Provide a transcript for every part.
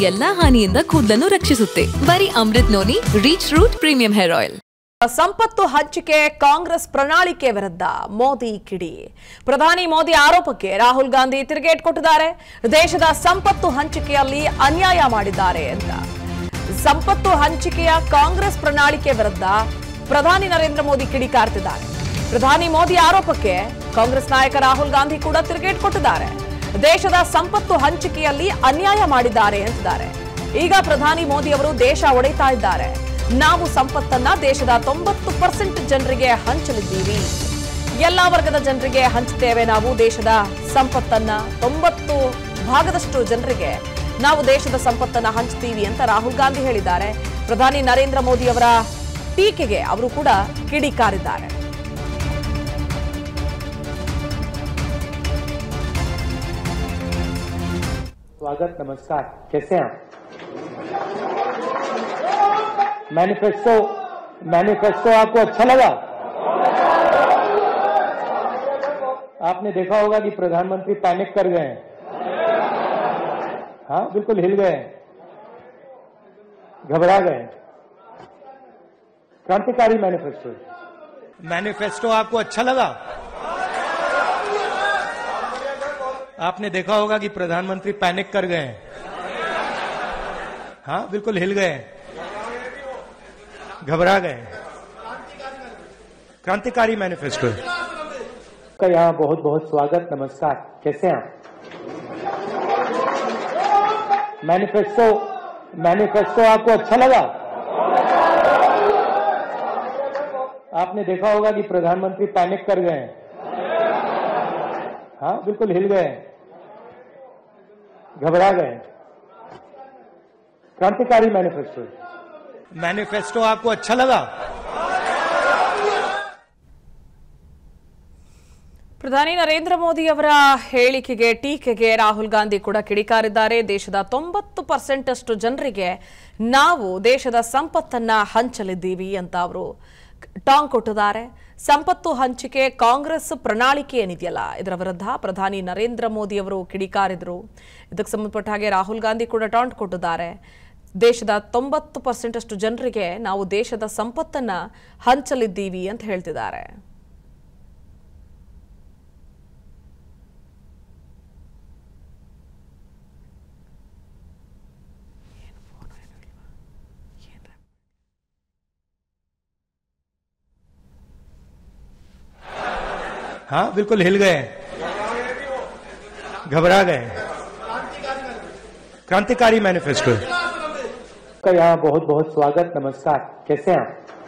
ಎಲ್ಲಾ ಹಾನಿಯಿಂದ ಕೂದಲನ್ನು ರಕ್ಷಿಸುತ್ತೆ. ಬರೀ Amrit noni reach root premium hair oil. ಸಂಪತ್ತು ಹಂಚಿಕೆ ಕಾಂಗ್ರೆಸ್ ಪ್ರಣಾಳಿಕೆ ವಿರುದ್ಧ ಮೋದಿ ಕಿಡಿ. ಪ್ರಧಾನಿ ಮೋದಿ ಆರೋಪಕ್ಕೆ ರಾಹುಲ್ ಗಾಂಧಿ ತಿರುಗೇಟ್ ಕೊಟ್ಟಿದ್ದಾರೆ. ದೇಶದ ಸಂಪತ್ತು ಹಂಚಿಕೆಯಲ್ಲಿ ಅನ್ಯಾಯ ಮಾಡಿದ್ದಾರೆ ಅಂತ. ಸಂಪತ್ತು ಹಂಚಿಕೆಯ ಕಾಂಗ್ರೆಸ್ ಪ್ರಣಾಳಿಕೆ ವಿರುದ್ಧ ಪ್ರಧಾನಿ ನರೇಂದ್ರ ಮೋದಿ ಕಿಡಿಕಾರ್ತಿದ್ದಾರೆ. ಪ್ರಧಾನಿ ಮೋದಿ ಆರೋಪಕ್ಕೆ ಕಾಂಗ್ರೆಸ್ ನಾಯಕ ರಾಹುಲ್ ಗಾಂಧಿ ಕೂಡ ತಿರುಗೇಟ್ ಕೊಟ್ಟಿದ್ದಾರೆ. ದೇಶದ ಸಂಪತ್ತು ಹಂಚಿಕೆಯಲ್ಲಿ ಅನ್ಯಾಯ ಮಾಡಿದ್ದಾರೆ ಅಂತಿದ್ದಾರೆ. ಈಗ ಪ್ರಧಾನಿ ಮೋದಿ ಅವರು ದೇಶ ಒಡೆಯುತ್ತಾ ಇದ್ದಾರೆ. ನಾವು ಸಂಪತ್ತನ್ನ ದೇಶದ 90% ಜನರಿಗೆ ಹಂಚಲಿದ್ದೀವಿ. ಎಲ್ಲಾ ವರ್ಗದ ಜನರಿಗೆ ಹಂಚುತ್ತೇವೆ. ನಾವು ದೇಶದ ಸಂಪತ್ತನ್ನ 90 ಭಾಗದಷ್ಟು ಜನರಿಗೆ ನಾವು ದೇಶದ ಸಂಪತ್ತನ್ನ ಹಂಚ್ತೀವಿ ಅಂತ ರಾಹುಲ್ ಗಾಂಧಿ ಹೇಳಿದ್ದಾರೆ. ಪ್ರಧಾನಿ ನರೇಂದ್ರ ಮೋದಿ ಅವರ ಟೀಕೆಗೆ ಅವರು ಕೂಡ ಕಿಡಿಕಾರಿದ್ದಾರೆ. स्वागत, नमस्कार, कैसे हैं आप? मैनिफेस्टो आपको अच्छा लगा? आपने देखा होगा कि प्रधानमंत्री पैनिक कर गए हैं. हाँ, बिल्कुल हिल गए हैं, घबरा गए हैं. क्रांतिकारी मैनिफेस्टो आपको अच्छा लगा? आपने देखा होगा कि प्रधानमंत्री पैनिक कर गए हैं. हाँ, बिल्कुल हिल गए हैं, घबरा गए. क्रांतिकारी मैनिफेस्टो का यहाँ बहुत बहुत स्वागत, नमस्कार, कैसे हैं आप? मैनिफेस्टो आपको अच्छा लगा? आपने देखा होगा कि प्रधानमंत्री पैनिक कर गए हैं. हाँ, बिल्कुल हिल गए हैं, घबरा गए. क्रांतिकारी मैनिफेस्टो आपको अच्छा लगा? ಪ್ರಧಾನಿ ನರೇಂದ್ರ ಮೋದಿ ಅವರ ಹೇಳಿಕೆಗೆ ಟೀಕೆಗೆ ರಾಹುಲ್ ಗಾಂಧಿ ಕೂಡ ಕಿಡಿಕಾರಿದ್ದಾರೆ. ದೇಶದ 90% ಅಷ್ಟು ಜನರಿಗೆ ನಾವು ದೇಶದ ಸಂಪತ್ತನ್ನ ಹಂಚಲಿದ್ದೀವಿ ಅಂತ ಅವರು ಟಾಂಗ್ ಕೊಟ್ಟಿದ್ದಾರೆ. ಸಂಪತ್ತು ಹಂಚಿಕೆ ಕಾಂಗ್ರೆಸ್ ಪ್ರಣಾಳಿಕೆ ಏನಿದೆಯಲ್ಲ ಇದರ ವಿರುದ್ಧ ಪ್ರಧಾನಿ ನರೇಂದ್ರ ಮೋದಿ ಅವರು ಕಿಡಿಕಾರಿದ್ರು. ಇದಕ್ಕೆ ಸಂಬಂಧಪಟ್ಟ ಹಾಗೆ ರಾಹುಲ್ ಗಾಂಧಿ ಕೂಡ ಟಾಂಗ್ ಕೊಟ್ಟಿದ್ದಾರೆ. ದೇಶದ 90% ಅಷ್ಟು ಜನರಿಗೆ ನಾವು ದೇಶದ ಸಂಪತ್ತನ್ನ ಹಂಚಲಿದ್ದೀವಿ ಅಂತ ಹೇಳ್ತಿದ್ದಾರೆ. हाँ, बिल्कुल हिल गए, घबरा गए. क्रांतिकारी मैनिफेस्टो का यहाँ बहुत बहुत स्वागत, नमस्कार, कैसे हैं आप?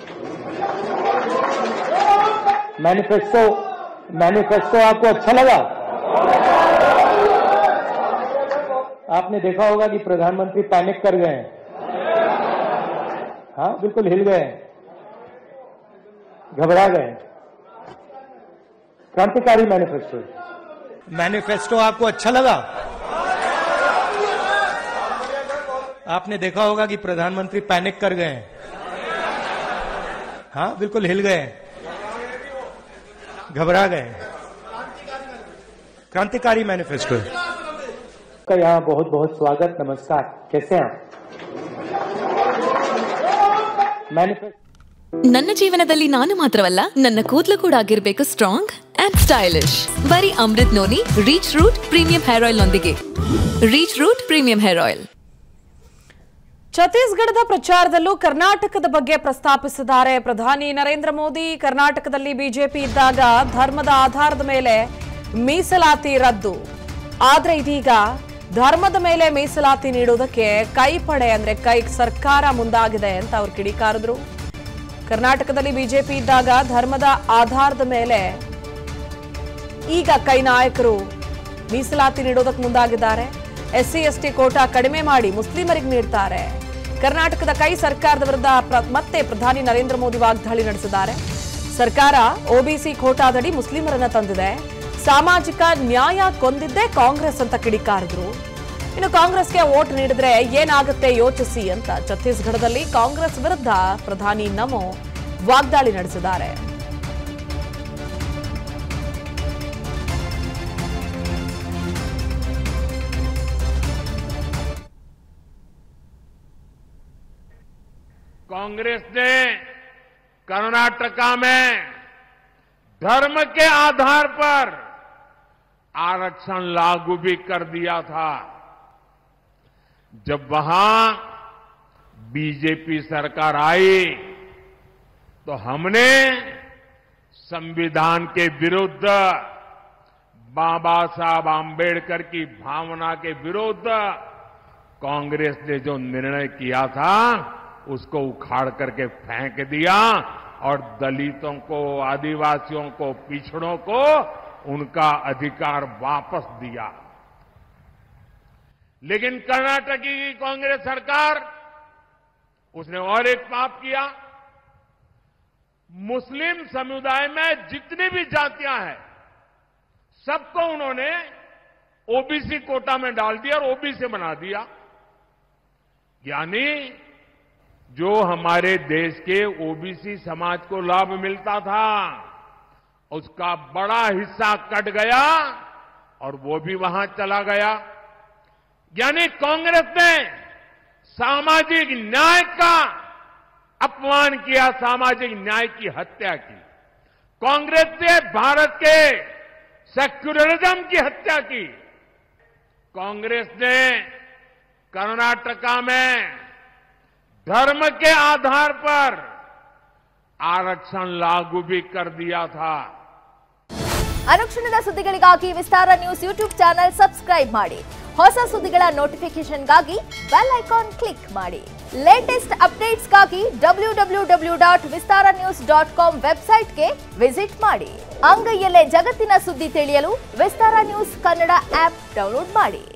मैनिफेस्टो आपको अच्छा लगा? आपने देखा होगा कि प्रधानमंत्री पैनिक कर गए हैं. हाँ, बिल्कुल हिल गए, घबरा गए. क्रांतिकारी मैनिफेस्टो आपको अच्छा लगा? आपने देखा होगा कि प्रधानमंत्री पैनिक कर गए हैं. हाँ, बिल्कुल हिल गए, घबरा गए. क्रांतिकारी मैनिफेस्टो का यहाँ बहुत बहुत स्वागत, नमस्कार, कैसे हैं आप? ನನ್ನ ಜೀವನದಲ್ಲಿ ನಾನು ಮಾತ್ರವಲ್ಲ, ನನ್ನ ಕೂದಲು ಕೂಡ ಆಗಿರಬೇಕು ಸ್ಟ್ರಾಂಗ್ ಅಂಡ್ ಸ್ಟೈಲಿಶ್. ಬರೀ Amrit noni reach root premium hair oil ನೊಂದಿಗೆ. Reach root premium hair oil. ಛತ್ತೀಸ್ಗಢದ ಪ್ರಚಾರದಲ್ಲೂ ಕರ್ನಾಟಕದ ಬಗ್ಗೆ ಪ್ರಸ್ತಾಪಿಸಿದ್ದಾರೆ ಪ್ರಧಾನಿ ನರೇಂದ್ರ ಮೋದಿ. ಕರ್ನಾಟಕದಲ್ಲಿ ಬಿಜೆಪಿ ಇದ್ದಾಗ ಧರ್ಮದ ಆಧಾರದ ಮೇಲೆ ಮೀಸಲಾತಿ ರದ್ದು. ಆದ್ರೆ ಇದೀಗ ಧರ್ಮದ ಮೇಲೆ ಮೀಸಲಾತಿ ನೀಡುವುದಕ್ಕೆ ಕೈಪಡೆ ಅಂದ್ರೆ ಕೈ ಸರ್ಕಾರ ಮುಂದಾಗಿದೆ ಅಂತ ಅವರು ಕಿಡಿಕಾರಿದ್ರು. ಕರ್ನಾಟಕದಲ್ಲಿ ಬಿಜೆಪಿ ಇದ್ದಾಗ ಧರ್ಮದ ಆಧಾರದ ಮೇಲೆ ಈಗ ಕೈ ನಾಯಕರು ಮೀಸಲಾತಿ ನೀಡೋದಕ್ಕೆ ಮುಂದಾಗಿದ್ದಾರೆ. SC ST ಕೋಟಾ ಕಡಿಮೆ ಮಾಡಿ ಮುಸ್ಲಿಮರಿಗೆ ನೀಡ್ತಾರೆ. ಕರ್ನಾಟಕದ ಕೈ ಸರ್ಕಾರದ ವಿರುದ್ಧ ಮತ್ತೆ ಪ್ರಧಾನಿ ನರೇಂದ್ರ ಮೋದಿ ವಾಗ್ದಾಳಿ ನಡೆಸಿದ್ದಾರೆ. ಸರ್ಕಾರ OBC ಕೋಟಾದಡಿ ಮುಸ್ಲಿಮರನ್ನ ತಂದಿದೆ. ಸಾಮಾಜಿಕ ನ್ಯಾಯ ಕೊಂದಿದ್ದೇ ಕಾಂಗ್ರೆಸ್ ಅಂತ ಕಿಡಿಕಾರಿದ್ರು. ಇನ್ನು ಕಾಂಗ್ರೆಸ್ಗೆ ವೋಟ್ ನೀಡಿದ್ರೆ ಏನಾಗುತ್ತೆ ಯೋಚಿಸಿ ಅಂತ ಛತ್ತೀಸ್ಗಢದಲ್ಲಿ ಕಾಂಗ್ರೆಸ್ ವಿರುದ್ಧ ಪ್ರಧಾನಿ ನಮೋ ವಾಗ್ದಾಳಿ ನಡೆಸಿದ್ದಾರೆ. कांग्रेस ने कर्नाटका में धर्म के आधार पर आरक्षण लागू भी कर दिया था। जब वहां बीजेपी सरकार आई तो हमने संविधान के विरुद्ध, बाबा साहब आंबेडकर की भावना के विरुद्ध कांग्रेस ने जो निर्णय किया था उसको उखाड़ करके फेंक दिया और दलितों को, आदिवासियों को, पिछड़ों को उनका अधिकार वापस दिया। लेकिन कर्नाटक की कांग्रेस सरकार, उसने और एक पाप किया। मुस्लिम समुदाय में जितनी भी जातियां हैं सबको उन्होंने ओबीसी कोटा में डाल दिया और ओबीसी बना दिया। यानी जो हमारे देश के ओबीसी समाज को लाभ मिलता था उसका बड़ा हिस्सा कट गया और वो भी वहां चला गया। यानी कांग्रेस ने सामाजिक न्याय का अपमान किया, सामाजिक न्याय की हत्या की। कांग्रेस ने भारत के सेक्युलरिज्म की हत्या की। कांग्रेस ने कर्नाटका में धर्म के आधार पर आरक्षण लागू भी कर दिया था। ಅನುಕ್ಷಣದ ಸುದ್ದಿಗಳಿಗಾಗಿ Vistara news YouTube channel subscribe ಮಾಡಿ. ಹೊಸ ಸುದ್ದಿಗಳ ನೋಟಿಫಿಕೇಶನ್ಗಾಗಿ ಬೆಲ್ ಐಕಾನ್ ಕ್ಲಿಕ್ ಮಾಡಿ. ಲೇಟೆಸ್ಟ್ ಅಪ್ಡೇಟ್ಸ್ಗಾಗಿ www.vistaranews.com ವೆಬ್ಸೈಟ್ಗೆ ವಿಸಿಟ್ ಮಾಡಿ. ಅಂಗೈಯಲ್ಲೇ ಜಗತ್ತಿನ ಸುದ್ದಿ ತಿಳಿಯಲು Vistara news Kannada app download ಮಾಡಿ.